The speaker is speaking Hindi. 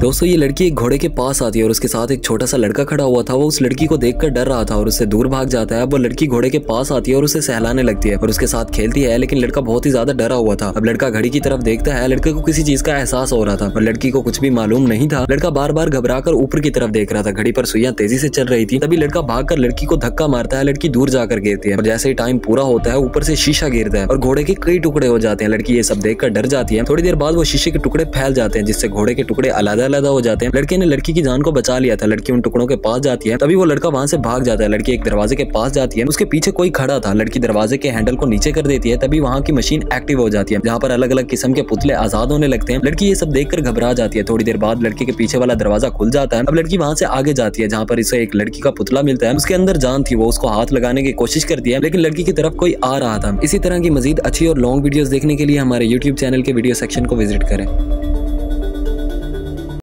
दोस्तों ये लड़की एक घोड़े के पास आती है और उसके साथ एक छोटा सा लड़का खड़ा हुआ था। वो उस लड़की को देखकर डर रहा था और उससे दूर भाग जाता है। अब वो लड़की घोड़े के पास आती है और उसे सहलाने लगती है और उसके साथ खेलती है, लेकिन लड़का बहुत ही ज्यादा डरा हुआ था। अब लड़का घड़ी की तरफ देखता है, लड़के को किसी चीज का एहसास हो रहा था और लड़की को कुछ भी मालूम नहीं था। लड़का बार बार घबराकर ऊपर की तरफ देख रहा था। घड़ी पर सुइयां तेजी से चल रही थी। तभी लड़का भागकर लड़की को धक्का मारता है। लड़की दूर जाकर गिरती है और जैसे ही टाइम पूरा होता है ऊपर से शीशा गिरता है और घोड़े के कई टुकड़े हो जाते हैं। लड़की ये सब देखकर डर जाती है। थोड़ी देर बाद वो शीशे के टुकड़े फैल जाते हैं, जिससे घोड़े के टुकड़े अलग-अलग हो जाते हैं। लड़के ने लड़की की जान को बचा लिया था। लड़की उन टुकड़ों के पास जाती है, तभी वो लड़का वहां से भाग जाता है। लड़की एक दरवाजे के पास जाती है, उसके पीछे कोई खड़ा था। लड़की दरवाजे के हैंडल को नीचे कर देती है, तभी वहां की मशीन एक्टिव हो जाती है, जहां पर अलग अलग किस्म के पुतले आजाद होने लगते हैं। लड़की ये सब देखकर घबरा जाती है। थोड़ी देर बाद लड़के के पीछे वाला दरवाजा खुल जाता है। अब लड़की वहां से आगे जाती है, जहां पर इसे एक लड़की का पुतला मिलता है। उसके अंदर जान थी। वो उसको हाथ लगाने की कोशिश करती है, लेकिन लड़की की तरफ कोई आ रहा था। इसी तरह की मजीद अच्छी और लॉन्ग वीडियोस देखने के लिए हमारे YouTube चैनल के वीडियो सेक्शन को विजिट करें।